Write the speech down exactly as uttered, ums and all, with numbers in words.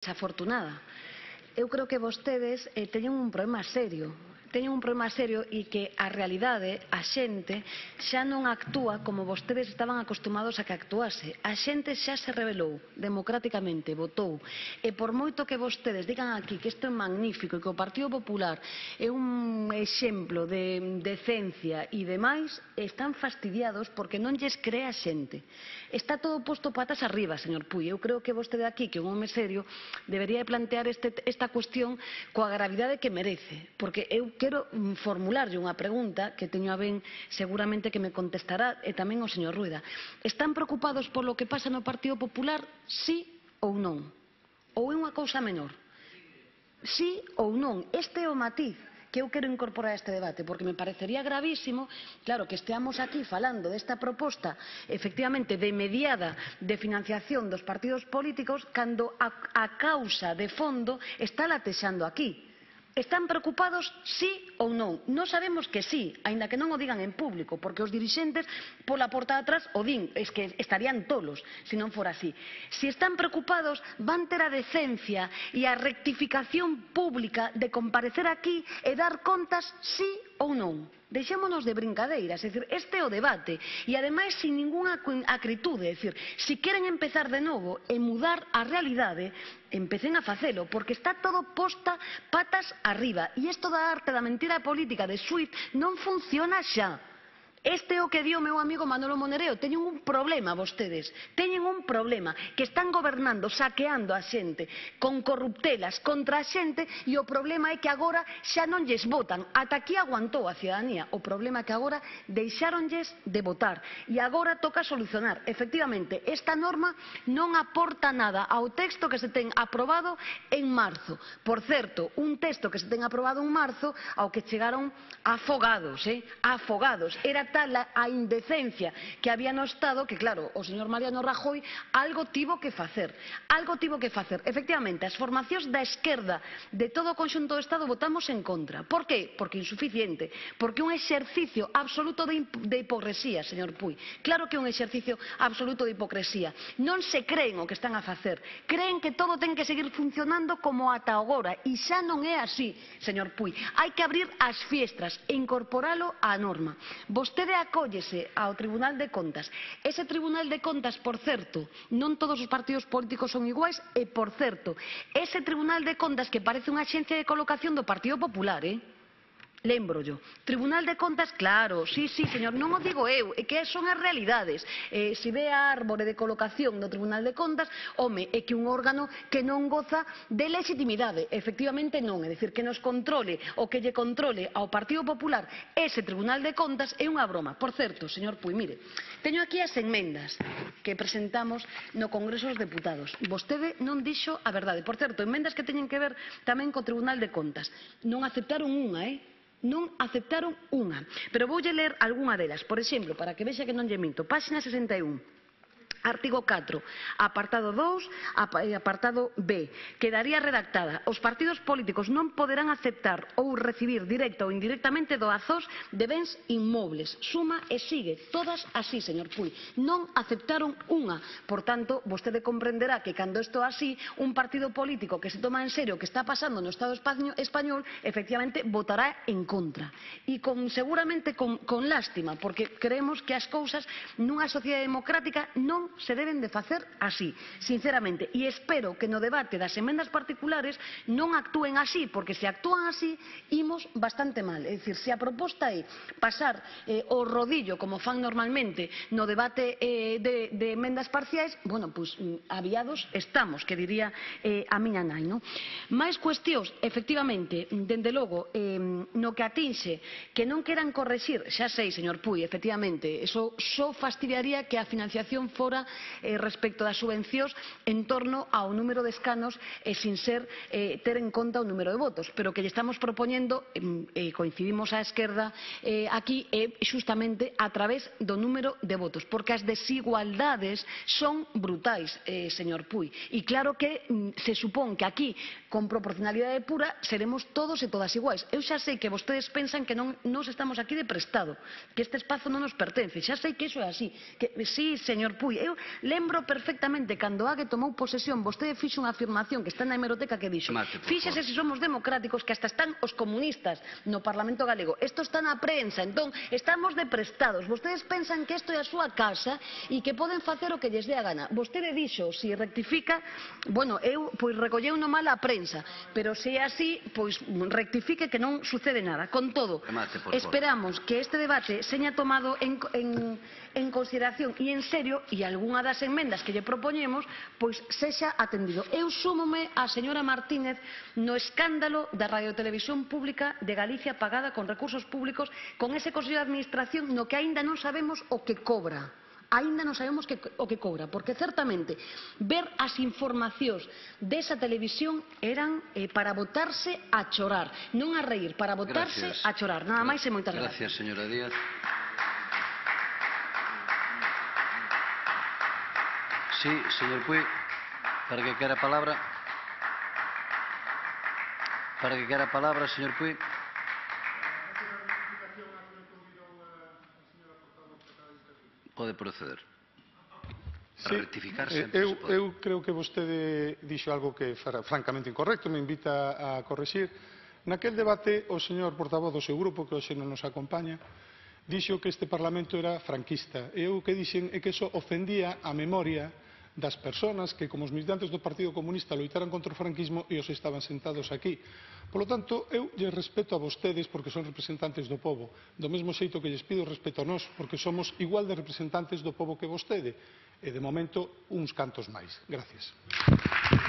desafortunada. Eu creo que vostedes eh, teñen un problema serio. Teñen un problema serio e que a realidade, a xente, xa non actúa como vostedes estaban acostumados a que actuase. A xente xa se rebelou democráticamente, votou. E por moito que vostedes digan aquí que isto é magnífico e que o Partido Popular é un exemplo de decencia e demais, están fastidiados porque non lles cree a xente. Está todo posto patas arriba, señor Puig. Eu creo que vostede aquí, que é un home serio, debería plantear este, esta cuestión coa gravidade que merece. Porque eu quero formularlle unha pregunta que teño a ben seguramente que me contestará e tamén o señor Rueda. Están preocupados polo que pasa no Partido Popular, sí ou non? Ou é unha cousa menor? Sí ou non? Este é o matiz que eu quero incorporar a este debate, porque me parecería gravísimo, claro, que esteamos aquí falando desta proposta, efectivamente, de mediada de financiación dos partidos políticos, cando a, a causa de fondo está latexando aquí. Están preocupados sí ou non? Non sabemos que sí, aínda que non o digan en público, porque os dirixentes pola porta de atrás o din, es que estarían tolos se non fora así. Se están preocupados, van ter a decencia e a rectificación pública de comparecer aquí e dar contas sí ou non. Deixémonos de brincadeiras, é dicir, este é o debate e ademais sin ningunha acritude, é dicir, se queren empezar de novo e mudar a realidade, empecen a facelo, porque está todo posta patas arriba e isto da arte da mentira política de Swift non funciona xa. Este é o que di o meu amigo Manolo Monereo. Teñen un problema vostedes, teñen un problema, que están gobernando, saqueando a xente, con corruptelas contra a xente, e o problema é que agora xa non lles votan. Ata aquí aguantou a cidadanía. O problema é que agora deixáronlles de votar. E agora toca solucionar. Efectivamente, esta norma non aporta nada ao texto que se ten aprobado en marzo. Por certo, un texto que se ten aprobado en marzo ao que chegaron afogados, eh? afogados. Era tal a indecencia que había no Estado que, claro, o señor Mariano Rajoy algo tivo que facer. Algo tivo que facer. Efectivamente, as formacións da esquerda de todo o conxunto do Estado votamos en contra. Por qué? Porque insuficiente. Porque un exercicio absoluto de, de hipocresía, señor Puig. Claro que é un exercicio absoluto de hipocresía. Non se creen o que están a facer. Creen que todo ten que seguir funcionando como ata agora. E xa non é así, señor Puig. Hai que abrir as fiestras e incorporalo á norma. Vostede Vostede acóllese ao Tribunal de Contas. Ese Tribunal de Contas, por certo, non todos os partidos políticos son iguais e, por certo, ese Tribunal de Contas que parece unha axencia de colocación do Partido Popular, eh? Lembro yo. Tribunal de Contas, claro, sí, sí, señor, non o digo eu, é que son as realidades. Eh, se ve a árbore de colocación do Tribunal de Contas, home, é que un órgano que non goza de legitimidade. Efectivamente non, é dicir, que nos controle o que lle controle ao Partido Popular ese Tribunal de Contas é unha broma. Por certo, señor Puig, mire, teño aquí as enmendas que presentamos no Congreso dos Deputados. Vostede non dixo a verdade. Por certo, enmendas que teñen que ver tamén co Tribunal de Contas. Non aceptaron unha, eh? Non aceptaron unha, pero voulle ler algunha delas. Por exemplo, para que vexa que non lle minto, páxina sesenta e un. Artigo catro, apartado dous, apartado B, quedaría redactada: os partidos políticos non poderán aceptar ou recibir directa ou indirectamente doazóns de bens inmobles. Suma e sigue, todas así, señor Puig. Non aceptaron unha. Por tanto, vostede comprenderá que cando isto así, un partido político que se toma en serio o que está pasando no Estado español, efectivamente votará en contra. E con, seguramente con, con lástima, porque creemos que as cousas nunha sociedade democrática non se deben de facer así, sinceramente, e espero que no debate das emendas particulares non actúen así, porque se actúan así imos bastante mal. É dicir, se a proposta é pasar eh, o rodillo como fan normalmente no debate eh, de, de emendas parciais, bueno, pois aviados estamos, que diría eh, a miña nai, non? Mais cuestións, efectivamente, dende logo, eh, no que atinxe que non queran correxir, xa sei, señor Puig, efectivamente, eso só fastidiaría que a financiación fora Eh, respecto das subvencións en torno ao número de escanos e eh, sin ser eh, ter en conta o número de votos, pero que lle estamos propoñendo, eh, coincidimos a esquerda eh, aquí, é eh, justamente a través do número de votos, porque as desigualdades son brutais, eh, señor Puig, e claro que mm, se supón que aquí, con proporcionalidade pura, seremos todos e todas iguais. Eu xa sei que vostedes pensan que non nos estamos aquí de prestado, que este espazo non nos pertence, xa sei que iso é así, que sí, señor Puig, eu eu lembro perfectamente cando Ague tomou posesión, vostede fixo unha afirmación que está na hemeroteca que dixo: fíxese se somos democráticos que hasta están os comunistas no Parlamento galego. Isto está na prensa, entón estamos de prestados. Vostedes pensan que isto é a súa casa e que poden facer o que lles dé a gana. Vostede dixo, se rectifica, bueno, eu pois recolleu no mal a prensa, pero se é así, pois rectifique que non sucede nada. Con todo, esperamos que este debate seña tomado en, en, en consideración e en serio, e algunha das enmendas que lle propoñemos pois sexa atendido. Eu súmome a señora Martínez no escándalo da radiotelevisión pública de Galicia pagada con recursos públicos, con ese Consello de Administración no que aínda non sabemos o que cobra. Aínda non sabemos que, o que cobra, porque certamente ver as informacións desa televisión eran eh, para botarse a chorar, non a reír, para botarse gracias. A chorar. Nada máis e moitas gracias. Gracias, señora Díaz. Sí, señor Puig, para que quere a palabra. Para que quere a palabra, señor Puig. Pode proceder. Para sí, rectificar sempre eu, se pode. Eu creo que vostede dixo algo que era francamente incorrecto, me invita a correxir. Naquel debate, o señor portavoz do seu grupo, que hoxe non nos acompaña, dixo que este Parlamento era franquista. E eu que dixen é que iso ofendía a memoria das persoas que, como os militantes do Partido Comunista, loitaran contra o franquismo e os estaban sentados aquí. Polo tanto, eu lles respeto a vostedes porque son representantes do povo, do mesmo xeito que lles pido respeto a nós, porque somos igual de representantes do povo que vostede, e de momento uns cantos máis. Gracias.